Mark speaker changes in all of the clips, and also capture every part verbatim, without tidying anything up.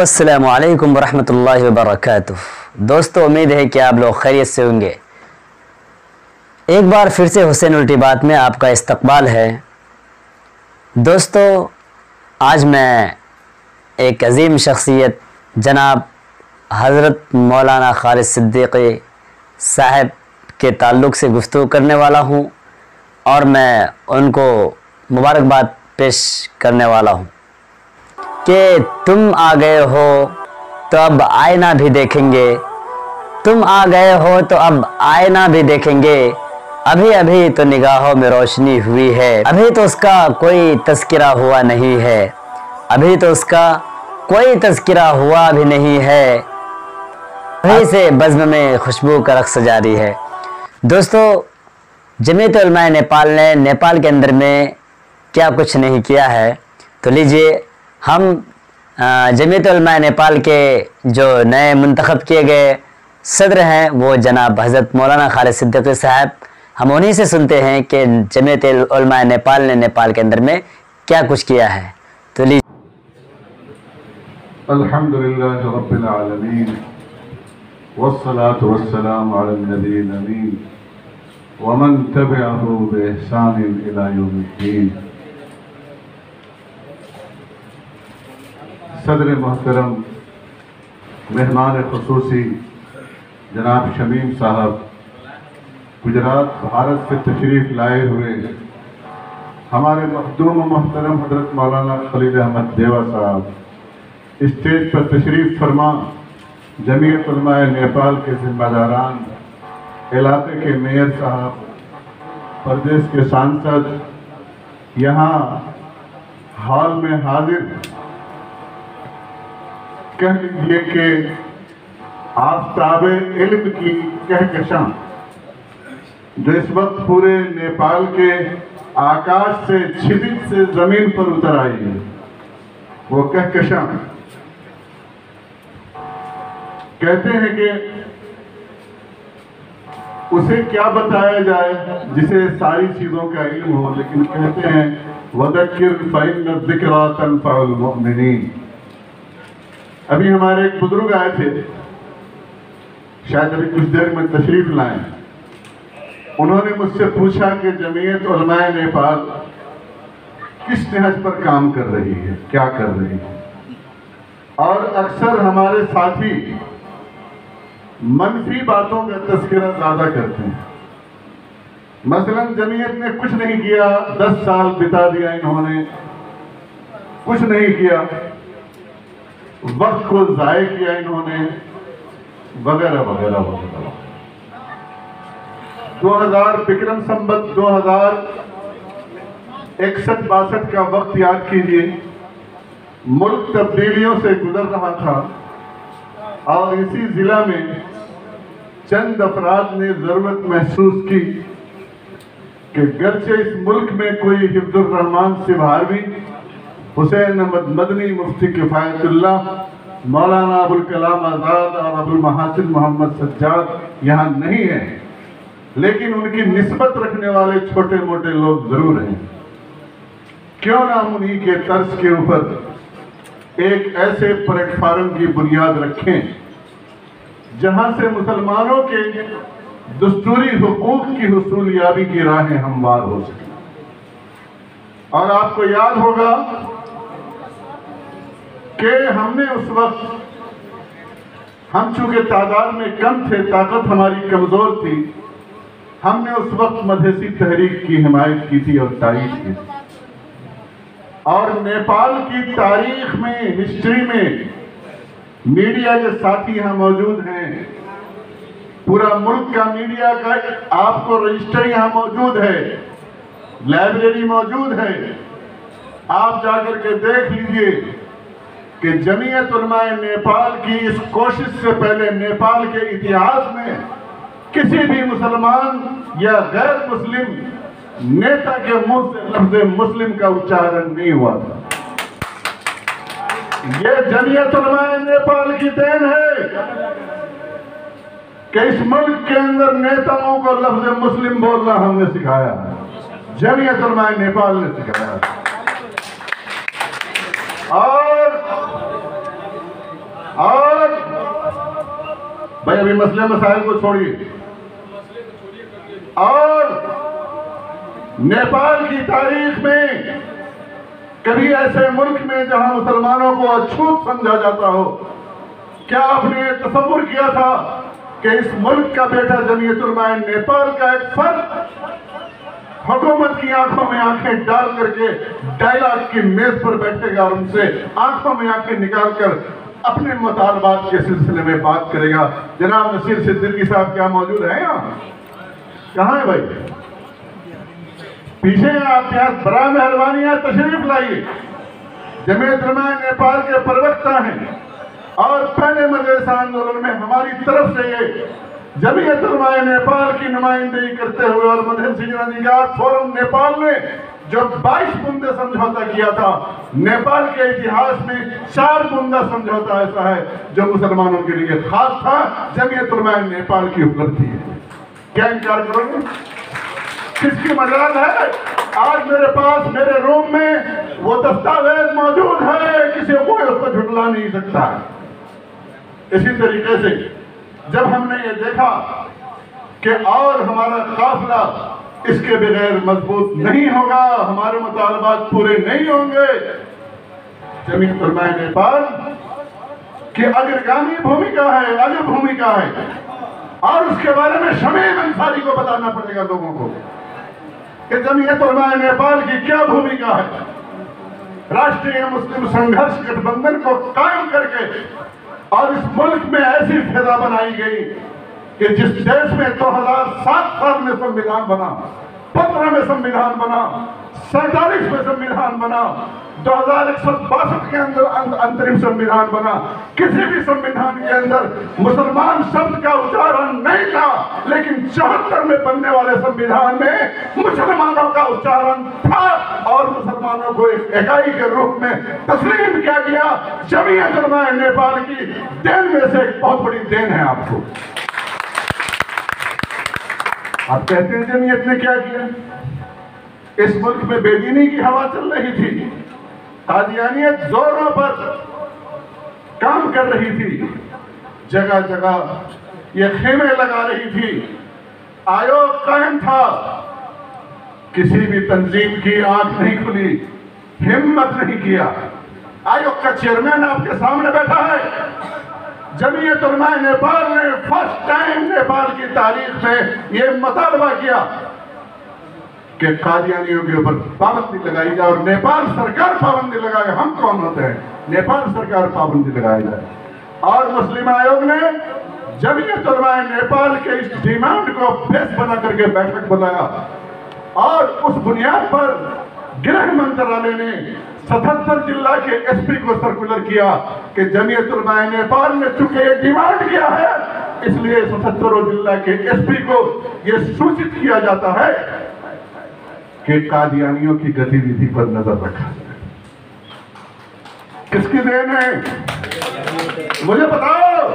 Speaker 1: अस्सलामु अलैकुम वरहमतुल्लाहि वबरकातुहू। दोस्तों, उम्मीद है कि आप लोग खैरियत से होंगे। एक बार फिर से हुसैन उल्टी बात में आपका इस्तकबाल है। दोस्तों, आज मैं एक अजीम शख्सियत जनाब हज़रत मौलाना खालिद सिद्दीकी साहब के ताल्लुक़ से गुफ्तगू करने वाला हूँ और मैं उनको मुबारकबाद पेश करने वाला हूँ कि तुम आ गए हो तो अब आईना भी देखेंगे, तुम आ गए हो तो अब आईना भी देखेंगे। अभी अभी तो निगाहों में रोशनी हुई है, अभी तो उसका कोई तज़किरा हुआ नहीं है, अभी तो उसका कोई तज़किरा हुआ भी नहीं है, अभी से बज़्म में खुशबू का रक़्स जारी है। दोस्तों, जमीयत उलमा नेपाल ने नेपाल के अंदर में क्या कुछ नहीं किया है, तो लीजिए हम जमीयत उलमा नेपाल के जो नए मुंतखब किए गए सदर हैं वो जनाब हज़रत मौलाना खालिद सिद्दीकी साहब, हम उन्हीं से सुनते हैं कि जमीयत उलमा नेपाल ने नेपाल के अंदर में क्या कुछ किया है। तो लीजिए।
Speaker 2: अल्हम्दुलिल्लाह रब्बिल आलमीन वस्सलातु वस्सलामु अला नबील अमीन व मन तबिअहु बिइहसान इला यौमिद्दीन। सदर मोहतरम मेहमान खुसूसी जनाब शमीम साहब, गुजरात भारत से तशरीफ़ लाए हुए हमारे मखदूम मोहतरम हज़रत मौलाना खलील अहमद देवा साहब, स्टेज पर तशरीफ़ फरमा जमीयत उलमा नेपाल के जिम्मेदारान, इलाके के मेयर साहब, प्रदेश के सांसद, यहाँ हाल में हाजिर कह लीजिए कि आफ़ताब इल्म की कहकशां जो इस वक्त पूरे नेपाल के आकाश से छिदित से जमीन पर उतर आई है, वो कहकशां कहते हैं कि उसे क्या बताया जाए जिसे सारी चीजों का इल्म हो, लेकिन कहते हैं वज़क्किर फ़इन्न ज़िक्रा तनफ़उल मुमिनीन। अभी हमारे एक बुजुर्ग आए थे, शायद अभी कुछ देर में तशरीफ लाए। उन्होंने मुझसे पूछा कि जमीयत उलमा नेपाल किस नहज पर काम कर रही है, क्या कर रही है। और अक्सर हमारे साथी मनफी बातों का तज़किरा ज़्यादा करते हैं। मसलन जमीयत ने कुछ नहीं किया, दस साल बिता दिया इन्होंने, कुछ नहीं किया, वक्त को ज़ाय किया इन्होंने, वगैरह वगैरह वगैरह। दो हजार विक्रम संवत दो हजार इकसठ बासठ का वक्त याद कीजिए। मुल्क तब्दीलियों से गुजर रहा था और इसी जिला में चंद अफराद ने ज़रूरत महसूस की कि गर्चे इस मुल्क में कोई हिफ्जुर रहमान सिबहारवी, हुसैन अहमद मदनी, मुफ्ती किफ़ायतुल्लाह, मौलाना अबुल कलाम आज़ाद और अबुल महासिन मोहम्मद सज्जाद यहाँ नहीं है, लेकिन उनकी निस्बत रखने वाले छोटे मोटे लोग जरूर हैं। क्यों ना हम उन्हीं के तर्ज के ऊपर एक ऐसे प्लेटफार्म की बुनियाद रखें जहाँ से मुसलमानों के दस्तूरी हुकूक की हुसूलियाबी की राहें हमवार हो सकें। और आपको याद होगा कि हमने उस वक्त, हम चूंकि तादाद में कम थे, ताकत हमारी कमजोर थी, हमने उस वक्त मधेसी तहरीक की हिमायत की थी और तारीफ की थी। और नेपाल की तारीख में, हिस्ट्री में मीडिया के साथी यहाँ मौजूद हैं, पूरा मुल्क का मीडिया का आपको रजिस्टर यहाँ मौजूद है, लाइब्रेरी मौजूद है। आप जाकर के देख लीजिए कि जमीयत उलमा नेपाल की इस कोशिश से पहले नेपाल के इतिहास में किसी भी मुसलमान या गैर मुस्लिम नेता के मुंह से लफ्ज़ मुस्लिम का उच्चारण नहीं हुआ था। ये जमीयत उलमा नेपाल की देन है कि इस मुल्क के अंदर नेताओं को लफ्ज़ मुस्लिम बोलना हमने सिखाया है, जमीयत उलमा नेपाल ने सिखाया। और भाई अभी मसले मसाइल को छोड़िए। और नेपाल की तारीख में कभी ऐसे मुल्क में जहां मुसलमानों को अछूत समझा जाता हो, क्या आपने तसव्वुर किया था कि इस मुल्क का बेटा जमीयत उलमा नेपाल का एक फर्द हुकूमत की आंखों में आंखें डाल करके डायलॉग की मेज पर बैठेगा और उनसे आंखों में आंखें निकाल कर अपने मुतालबात के सिलसिले में बात करेगा? जनाब नसीर सिद्दीकी साहब क्या मौजूद है यहाँ? कहाँ है भाई? पीछे हैं आप, यहाँ बड़ा मेहरबानी है, तशरीफ लाइए। जमीयत उलमा नेपाल के प्रवक्ता हैं और पहले मजलिस आंदोलन में हमारी तरफ से ये जमीयत उलमा नेपाल की नुमाइंदगी करते हुए और मदरसी अधिकार फोरम नेपाल ने जो बाईस बुंदे समझौता किया था, नेपाल के इतिहास में चार बुंदा समझौता ऐसा है जो मुसलमानों के लिए खास था। जमीयत उलमा नेपाल की उपलब्धि है। क्या इनकार करोगे? किसकी मजाल है? आज मेरे पास मेरे रूम में वो दस्तावेज मौजूद है, किसी को उसको झुटला नहीं सकता। इसी तरीके से जब हमने ये देखा कि और हमारा काफिला इसके बगैर मजबूत नहीं होगा, हमारे मुतालबात पूरे नहीं होंगे, जमीयत उलमा नेपाल की अग्रगामी भूमिका है, अग्र भूमिका है। और उसके बारे में शमीम अंसारी को बताना पड़ेगा लोगों को कि जमीयत उलमा नेपाल की क्या भूमिका है। राष्ट्रीय मुस्लिम संघर्ष गठबंधन को कायम करके और इस मुल्क में ऐसी फिजा बनाई गई कि जिस देश में दो हजार सात साल में संविधान बना, पंद्रह में संविधान बना, सैतालीस में संविधान बना, दो हजार एक सौ बासठ के अंदर अंतरिम संविधान बना, किसी भी संविधान के अंदर मुसलमान शब्द का उच्चारण नहीं था, लेकिन चौहत्तर में बनने वाले संविधान में मुसलमानों का उच्चारण था और मुसलमानों को एक इकाई के रूप में तस्लीम किया गया। जमीयत उलमा नेपाल की देन में से एक बहुत बड़ी देन है आपको। आप कहते हैं जमीयत ने क्या किया? इस मुल्क में बेदीनी की हवा चल रही थी, कादियानियत जोरों पर काम कर रही थी, जगह जगह ये खेमे लगा रही थी, आयोग कायम था, किसी भी तंजीम की आंख नहीं खुली, हिम्मत नहीं किया। आयोग का चेयरमैन आपके सामने बैठा है। जमीयत उलमा नेपाल ने फर्स्ट टाइम नेपाल की तारीख में ये मुतालबा किया कि कादियानियों के ऊपर पाबंदी लगाई जाए और नेपाल सरकार पाबंदी लगाए। हम कौन होते हैं? नेपाल सरकार पाबंदी लगाई जाए। और मुस्लिम आयोग ने जमीयत उलमा नेपाल के इस डिमांड को बेस बना करके बैठक बुलाया और उस बुनियाद पर गृह मंत्रालय ने सतहत्तर जिला के एसपी को सर्कुलर किया कि जमीयत उलमा नेपाल ने चूंकि ये डिमांड किया है, इसलिए सतहत्तरों जिला के एसपी को ये सूचित किया जाता है कि कादियानियों की गतिविधि पर नजर रखा जाए। किसकी देन है? मुझे बताओ।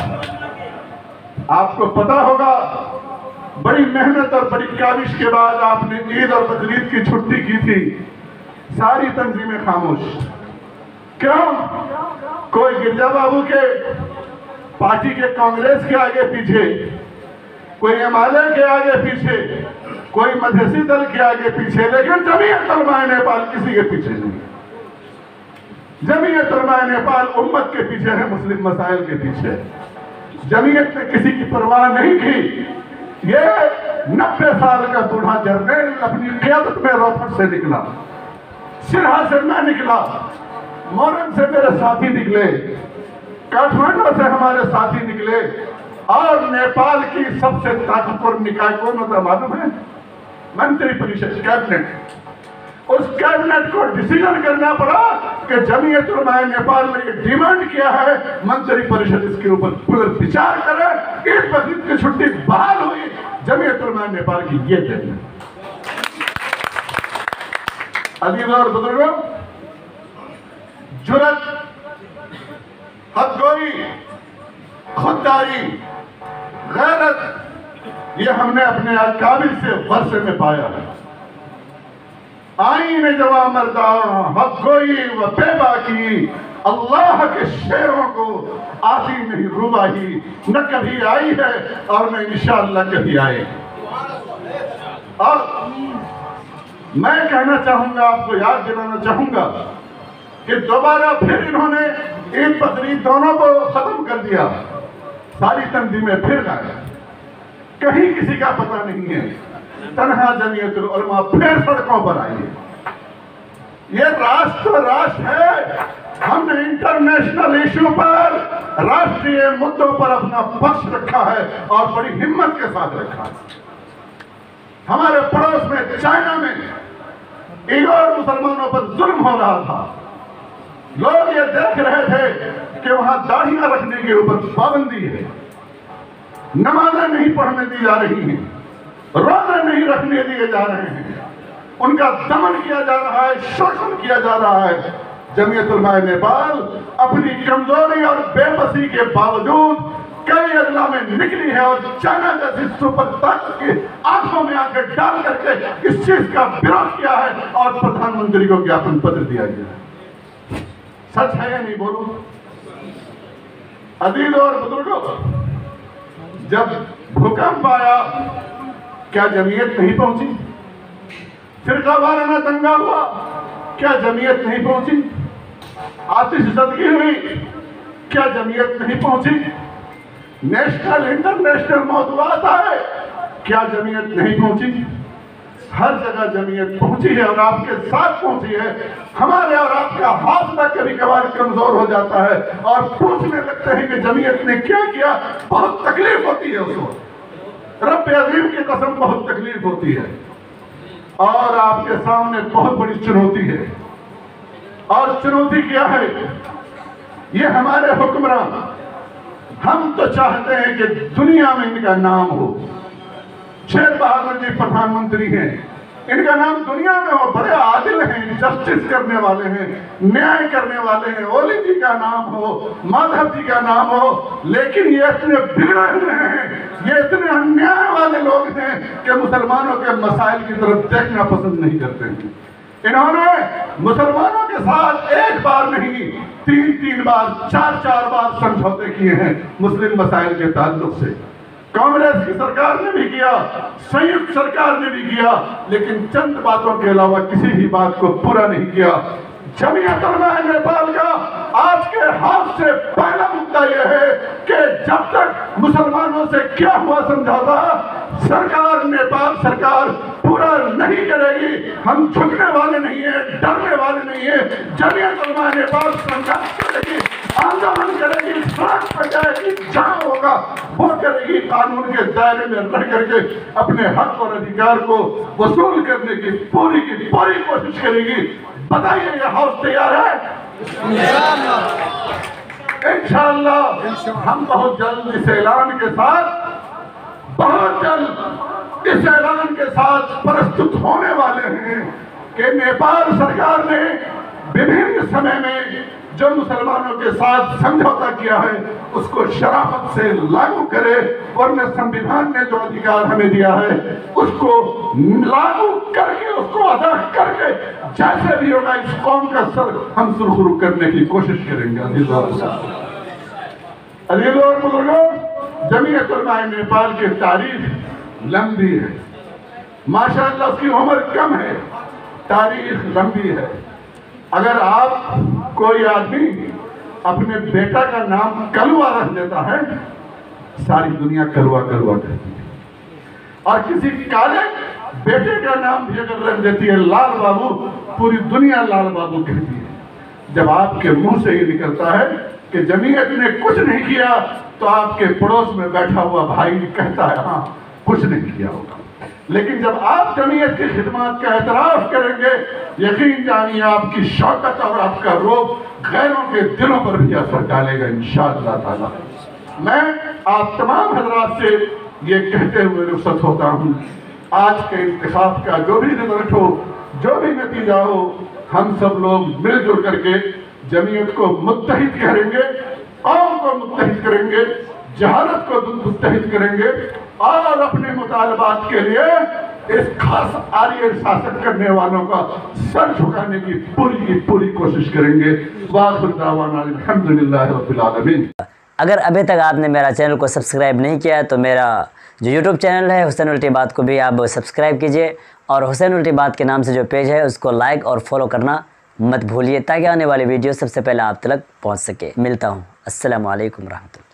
Speaker 2: आपको पता होगा, बड़ी मेहनत और बड़ी काविश के बाद आपने ईद और बकरीद की छुट्टी की थी, सारी तंजीमें खामोश। क्यों? कोई गिरजा बाबू के पार्टी के कांग्रेस के आगे पीछे, कोई एमआलए के आगे पीछे, कोई मधेसी दल के आगे पीछे, लेकिन जमीयत उलमा नेपाल किसी के पीछे नहीं। जमीयत उलमा नेपाल उम्मत के पीछे है, मुस्लिम मसाइल के पीछे। जमीयत ने किसी की परवाह नहीं की। ये नब्बे साल का बूढ़ा जर्नल अपनी क़यादत में रोहतक से निकला, सिरहा से मैं निकला, मोरन से मेरे साथी निकले, काठमांडू से हमारे साथी निकले, और नेपाल की सबसे ताकतवर निकाय कौन होता मालूम है? मंत्री परिषद, कैबिनेट। उस कैबिनेट को डिसीजन करना पड़ा कि जमीयत उलमा नेपाल ने ये डिमांड किया है, मंत्री परिषद इसके ऊपर पुनर्विचार करे। ईद बकरीद की छुट्टी बहाल हुई। जमीयत उलमा नेपाल की ये देन है। अजीज और बुजुर्गों, जुर्रत, हदगोई, खुददारी, गैरत, ये हमने अपने अकाबिर से वर्षे में पाया है। आईने जवा मर्दा हदगोई व बेबाकी, अल्लाह के शेरों को आती नहीं रुबाही, न कभी आई है और न इंशाअल्लाह कभी आएगी। और मैं कहना चाहूंगा, आपको याद दिलाना चाहूंगा कि दोबारा फिर इन्होंने ईद बकरीद दोनों को खत्म कर दिया, सारी तंजीमें फिर गए, कहीं किसी का पता नहीं है। तन्हा जमीयतुल उलमा फिर सड़कों पर आई है। ये राष्ट्र राष्ट्र है। हमने इंटरनेशनल इशू पर, राष्ट्रीय मुद्दों पर अपना पक्ष रखा है और बड़ी हिम्मत के साथ रखा है। हमारे पड़ोस में चाइना में ईगोर मुसलमानों पर जुल्म हो रहा था। लोग ये देख रहे थे कि वहां दाढ़ियां रखने के ऊपर पाबंदी है, नमाजें नहीं पढ़ने दी जा रही हैं, रोजे नहीं रखने दिए जा रहे हैं, उनका दमन किया जा रहा है, शोषण किया जा रहा है। जमीयत उलमा नेपाल अपनी कमजोरी और बेबसी के बावजूद कई अजला में निकली है और चाइना जैसी सुपर ताकत की आंखों में आकर डाल करके इस चीज का विरोध किया है और प्रधानमंत्री को ज्ञापन पत्र दिया गया है। सच है या नहीं बोलूं? अजीजों और बुजुर्गों, जब भूकंप आया क्या जमीयत नहीं पहुंची? फिरका वाराना दंगा हुआ, क्या जमीयत नहीं पहुंची? आतिशज़दगी हुई, क्या जमीयत नहीं पहुंची? नेशनल इंटरनेशनल मौज़ूआत आए, क्या जमीयत नहीं पहुंची? हर जगह जमीयत पहुंची है और आपके साथ पहुंची है। हमारे और आपका हौसला कभी कभार कमजोर हो जाता है और पूछने लगते हैं कि जमीयत ने क्या किया। बहुत तकलीफ होती है उसको, रब अज़ीम की कसम बहुत तकलीफ होती है। और आपके सामने बहुत बड़ी चुनौती है। और चुनौती क्या है? ये हमारे हुक्मरान, हम तो चाहते हैं कि दुनिया में इनका नाम हो। शेर बहादुर जी प्रधानमंत्री हैं, इनका नाम दुनिया में हो, बड़े आदिल हैं, जस्टिस करने वाले हैं, न्याय करने वाले हैं। ओली जी का नाम हो, माधव जी का नाम हो, लेकिन ये इतने बिगड़े हुए हैं, ये इतने अन्याय वाले लोग हैं कि मुसलमानों के मसाइल की तरफ देखना पसंद नहीं करते हैं। इन्होंने मुसलमानों के साथ एक बार नहीं, तीन तीन बार, चार चार बार समझौते किए हैं मुस्लिम मसाइल के ताल्लुक से। कांग्रेस की सरकार ने भी किया, संयुक्त सरकार ने भी किया, लेकिन चंद बातों के अलावा किसी भी बात को पूरा नहीं किया। जमीयत उलमा नेपाल का आज के हाथ से पहला मुद्दा यह है कि जब तक मुसलमानों से क्या हुआ समझौता, सरकार, नेपाल सरकार पूरा नहीं करेगी। हम झुकने वाले नहीं है, डरने वाले नहीं है। जमीयत उलमा नेपाल संघर्ष करेगी, आंदोलन करेगी, सड़क पर जाएगी, जहां होगा वो करेगी। कानून के दायरे में रह करके अपने हक और अधिकार को वसूल करने की पूरी की पूरी कोशिश करेगी। बताइए, ये हाउस तैयार है? इंशाअल्लाह हम बहुत जल्द इस ऐलान के साथ, बहुत जल्द इस ऐलान के साथ प्रस्तुत होने वाले हैं कि नेपाल सरकार ने विभिन्न समय में जो मुसलमानों के साथ समझौता किया है उसको शराफत से लागू करे, वरना संविधान ने जो अधिकार हमें दिया है उसको लागू करके, उसको अदा करके, जैसे भी होगा इस कौम का सर हम सुरखुरु करने की कोशिश करेंगे। अजीजों और बुजुर्गों, जमीयत उलमा नेपाल की तारीख लंबी है, माशाअल्लाह उसकी उम्र कम है, तारीख लंबी है। अगर आप कोई आदमी अपने बेटा का नाम कलवा रख देता है, सारी दुनिया कलवा कलवा कहती है। और किसी काले बेटे का नाम भी अगर रख देती है लाल बाबू, पूरी दुनिया लाल बाबू कहती है। जब आपके मुंह से ये निकलता है कि जमीयत ने कुछ नहीं किया, तो आपके पड़ोस में बैठा हुआ भाई कहता है हाँ कुछ नहीं किया होगा। लेकिन जब आप जमीयत की खिदमत का एतराफ करेंगे, यकीन जानिए आपकी शौकत और आपका रोब गैरों के दिलों पर भी असर डालेगा इंशाअल्लाह ताला। मैं आप तमाम हजरात से ये कहते हुए रुखसत होता हूँ, आज के इंतखाब का जो भी रिजल्ट हो, जो भी नतीजा हो, हम सब लोग मिलजुल करके जमीयत को मुत्तहिद करेंगे, कौम को मुत्तहिद करेंगे, जहालत को मुत्तहिद करेंगे और अपने मुतालबात के लिए इस खास आर्य शासक करने वालों का सर झुकाने की पूरी की पूरी कोशिश करेंगे। वाखिर दावाना अल्हम्दुलिल्लाहि रब्बिल आलमीन।
Speaker 1: अगर अभी तक आपने मेरा चैनल को सब्सक्राइब नहीं किया है तो मेरा जो यूट्यूब चैनल है हुसैन उल्टी बात को भी आप सब्सक्राइब कीजिए और हुसैन उल्टी बात के नाम से जो पेज है उसको लाइक और फॉलो करना मत भूलिए ताकि आने वाली वीडियो सबसे पहले आप तक पहुंच सके। मिलता हूं। अस्सलामु अलैकुम रहमतुल्लाह।